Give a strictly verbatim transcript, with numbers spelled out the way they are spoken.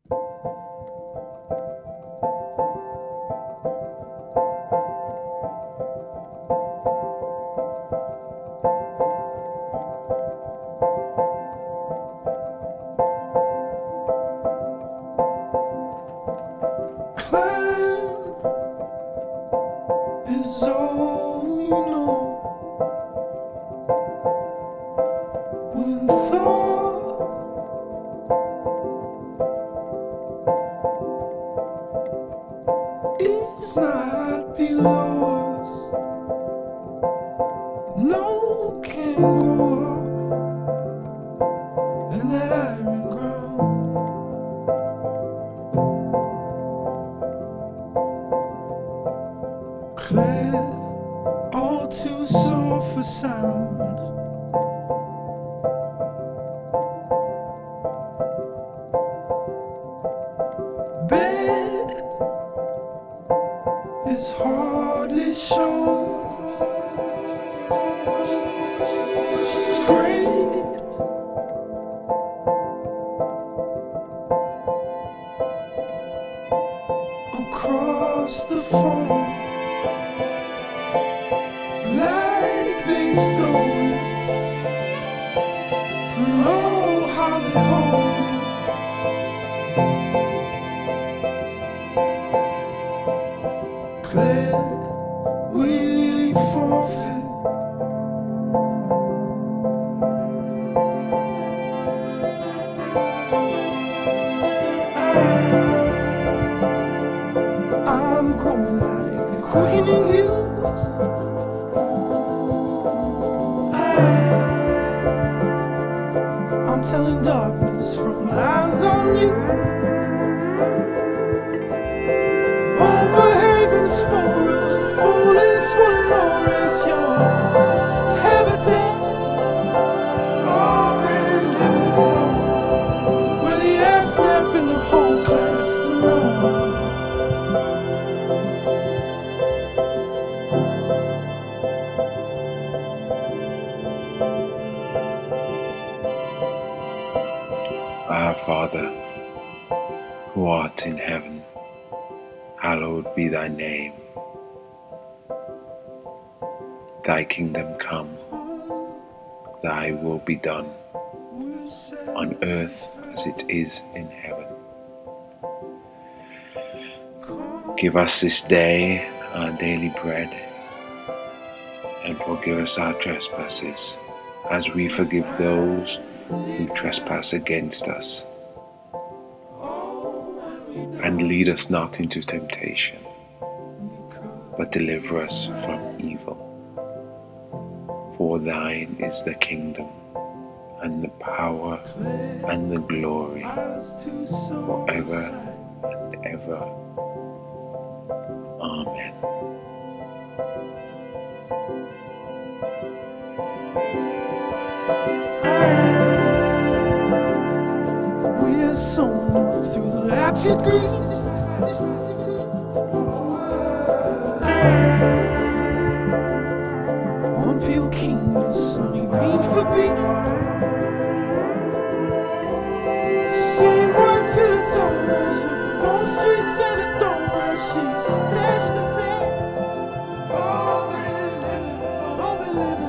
Our Father, who art in heaven, hallowed be thy name. Thy kingdom come, thy will be done, on earth as it is in heaven. Give us this day our daily bread, and forgive us our trespasses, as we forgive those who trespass against us. And lead us not into temptation, but deliver us from evil. For thine is the kingdom, and the power, and the glory, forever and ever. Amen. We're sown through the latchet grease. On pure king, sunny green for beat. Same white Pilatos with the Bone Street Santa Stone where she stashed the set. Oh, we live, oh, we live.